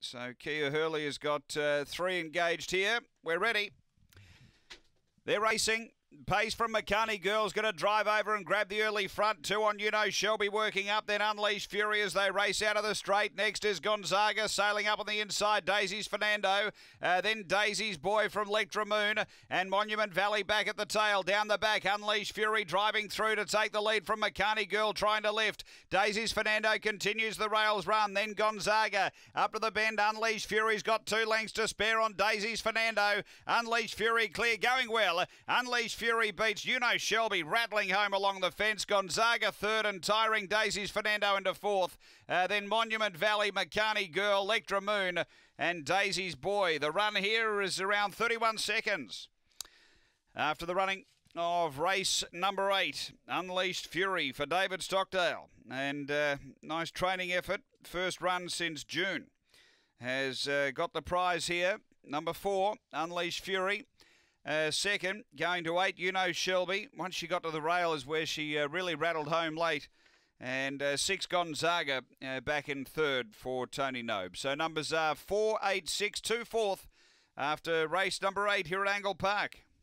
So Kia Hurley has got 3 engaged here. We're ready. They're racing. Pace from Makani Girl's going to drive over and grab the early front. 2 on Shelby working up. Then Unleashed Fury as they race out of the straight. Next is Gonzaga sailing up on the inside. Daisy's Fernando. Then Daisy's Boy from Lectra Moon. And Monument Valley back at the tail. Down the back, Unleashed Fury driving through to take the lead from Makani Girl trying to lift. Daisy's Fernando continues the rails run. Then Gonzaga up to the bend. Unleashed Fury's got 2 lengths to spare on Daisy's Fernando. Unleashed Fury clear, going well. Unleashed Fury beats Shelby rattling home along the fence. Gonzaga third and tiring Daisy's Fernando into fourth. Then Monument Valley, Makani Girl, Lectra Moon and Daisy's Boy. The run here is around 31 seconds. After the running of race number 8, Unleashed Fury for David Stockdale. And nice training effort. First run since June. Has got the prize here. Number 4, Unleashed Fury. Second, going to 8, Shelby. Once she got to the rail is where she really rattled home late. And 6, Gonzaga back in third for Tony Nobe. So numbers are 4, 8, 6, 2 fourth after race number 8 here at Angle Park.